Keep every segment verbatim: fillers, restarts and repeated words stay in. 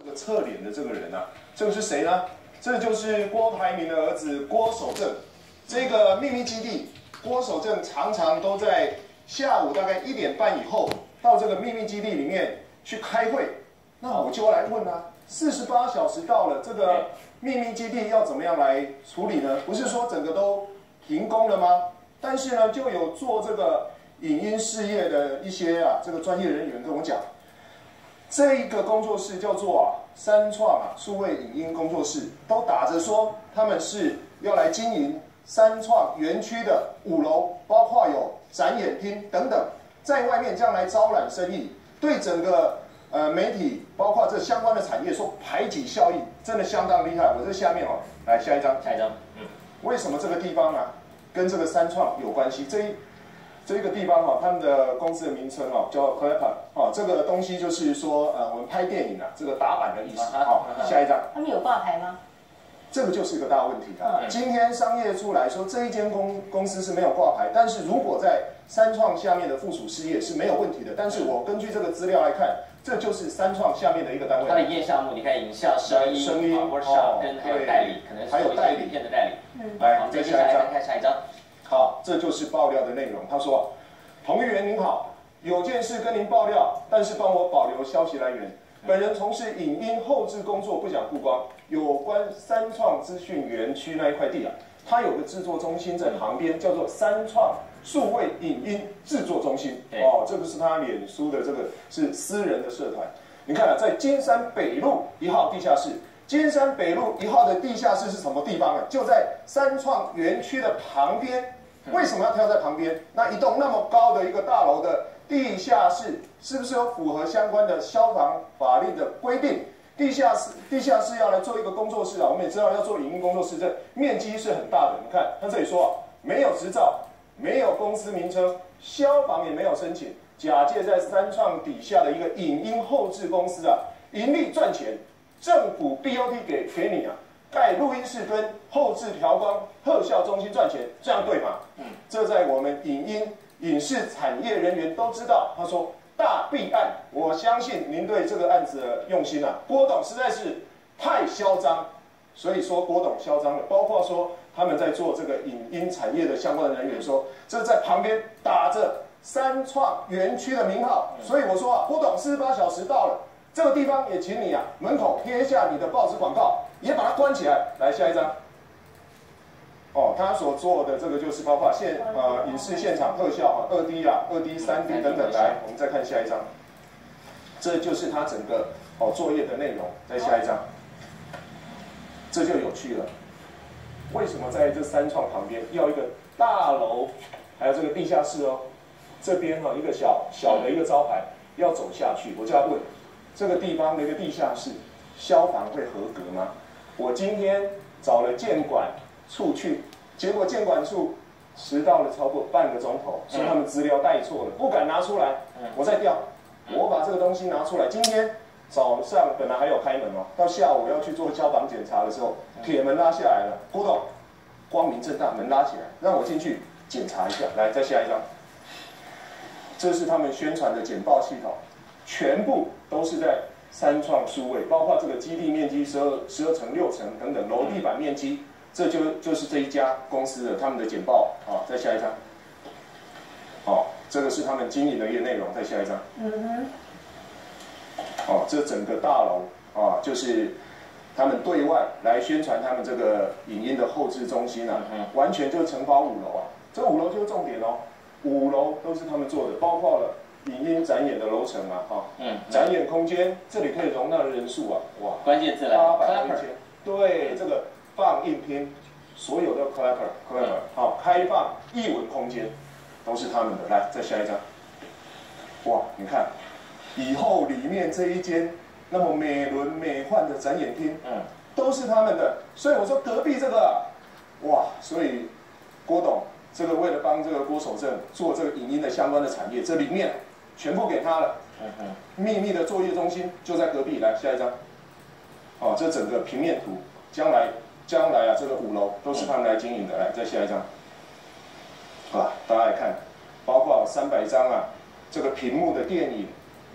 这个侧脸的这个人啊，这个是谁呢？这就是郭台铭的儿子郭守正。这个秘密基地，郭守正常常都在下午大概一点半以后到这个秘密基地里面去开会。那我就来问啊，四十八小时到了，这个秘密基地要怎么样来处理呢？不是说整个都停工了吗？但是呢，就有做这个影音事业的一些啊，这个专业人员跟我讲。这一个工作室叫做啊三创啊数位影音工作室，都打着说他们是要来经营三创园区的五楼，包括有展演厅等等，在外面这样来招揽生意，对整个呃媒体包括这相关的产业说排挤效应，真的相当厉害。我这下面哦，来下一张， 下一张，嗯， 为什么这个地方啊跟这个三创有关系？这一这个地方哈、啊，他们的公司的名称哦、啊、叫 Clapper 哦，这个东西就是说呃，我们拍电影啊，这个打板的意思。好、哦，下一张。 他们有挂牌吗？ 这个就是一个大问题啊。嗯、今天商业出来说这一间公公司是没有挂牌，但是如果在三创下面的附属事业是没有问题的。但是我根据这个资料来看，这就是三创下面的一个单位。 它的营业项目，你看影像、声音、 声音、 workshop 跟还有代理，可能还有代理影片的代理。 嗯，来， 再下一张， 看下一张。 好，这就是爆料的内容。他说：“彭议员您好，有件事跟您爆料，但是帮我保留消息来源。本人从事影音后制工作，不想曝光。有关三创资讯园区那一块地啊，它有个制作中心在旁边，叫做三创数位影音制作中心。哦，这个是他脸书的这个是私人的社团。你看啊，在金山北路一号地下室。”金山北路一号的地下室是什么地方啊？就在三创园区的旁边。为什么要挑在旁边？那一栋那么高的一个大楼的地下室，是不是有符合相关的消防法令的规定？地下室地下室要来做一个工作室啊，我们也知道要做影音工作室，这面积是很大的。你看他这里说啊，没有执照，没有公司名称，消防也没有申请，假借在三创底下的一个影音后制公司啊，盈利赚钱。政府 B O T 给给你啊，盖录音室跟后置调光特效中心赚钱，这样对吗？嗯，这在我们影音影视产业人员都知道。他说大弊案，我相信您对这个案子的用心啊，郭董实在是太嚣张。所以说郭董嚣张了，包括说他们在做这个影音产业的相关的人员说，这在旁边打着三创园区的名号。所以我说啊，郭董四十八小时到了。这个地方也请你啊，门口贴下你的报纸广告，也把它关起来。来下一张。哦，他所做的这个就是包括现呃影视现场特效啊，二 D 啦、二 D、三 D 等等。来，我们再看下一张。这就是他整个哦作业的内容。再下一张。这就有趣了。为什么在这三创旁边要一个大楼，还有这个地下室哦？这边哈、哦、一个小小的一个招牌要走下去，我就要问。这个地方的一个地下室，消防会合格吗？我今天找了建管处去，结果建管处迟到了超过半个钟头，说他们资料带错了，不敢拿出来。我再调，我把这个东西拿出来。今天早上本来还有开门哦，到下午要去做消防检查的时候，铁门拉下来了。郭董，光明正大门拉起来，让我进去检查一下。来，再下一张。这是他们宣传的简报系统。全部都是在三创数位，包括这个基地面积十二十二乘六乘等等楼地板面积，这就就是这一家公司的他们的简报啊。再下一张，好，这个是他们经营的一个内容。再下一张，嗯哼，哦，这整个大楼啊，就是他们对外来宣传他们这个影音的后制中心啊，完全就承包五楼啊。这五楼就是重点哦，五楼都是他们做的，包括了。影音展演的楼层啊，哈、哦，嗯，展演空间这里可以容纳的人数啊，哇， 关键字来， 八百一千，对，这个放映厅，所有的 Clapper Clapper， 好，开放艺文空间都是他们的。来，再下一张，哇，你看，以后里面这一间那么美轮美奂的展演厅，嗯，都是他们的。所以我说隔壁这个，哇，所以郭董这个为了帮这个郭守正做这个影音的相关的产业，这里面。全部给他了，嗯嗯，秘密的作业中心就在隔壁。来下一张，哦，这整个平面图，将来将来啊，这个五楼都是他们来经营的。来，再下一张，啊，大家来看，包括三百张啊，这个屏幕的电影，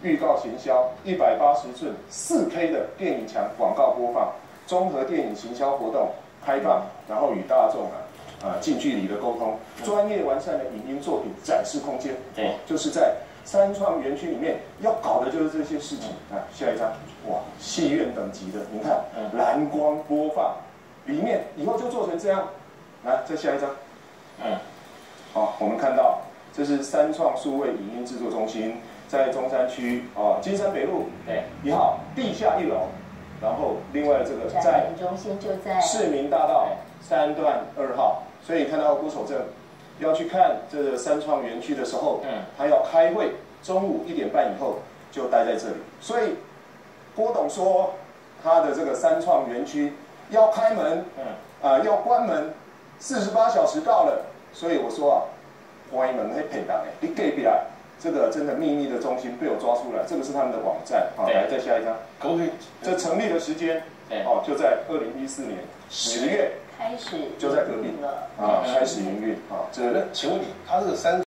预告行销，一百八十寸四 K 的电影墙广告播放，综合电影行销活动开放，然后与大众啊啊近距离的沟通，专业完善的影音作品展示空间。 对， 就是在三创园区里面要搞的就是这些事情。啊，下一张，哇，戏院等级的，你看蓝光播放，里面以后就做成这样。来，再下一张。嗯，好，我们看到这是三创数位影音制作中心，在中山区啊金山北路对一号地下一楼，然后另外这个在中心就在市民大道三段二号，所以看到郭守正要去看这个三创园区的时候，嗯，他要开会，中午一点半以后就待在这里，所以郭董说他的这个三创园区要开门，嗯啊、呃、要关门，四十八小时到了，所以我说啊，关门会骗人的，你隔壁来。这个真的秘密的中心被我抓出来，这个是他们的网站。好，来再下一张。可不可以？这成立的时间，哦，就在二零一四年十月开始就在隔壁了啊，开始营运啊。这那请问你，他这个三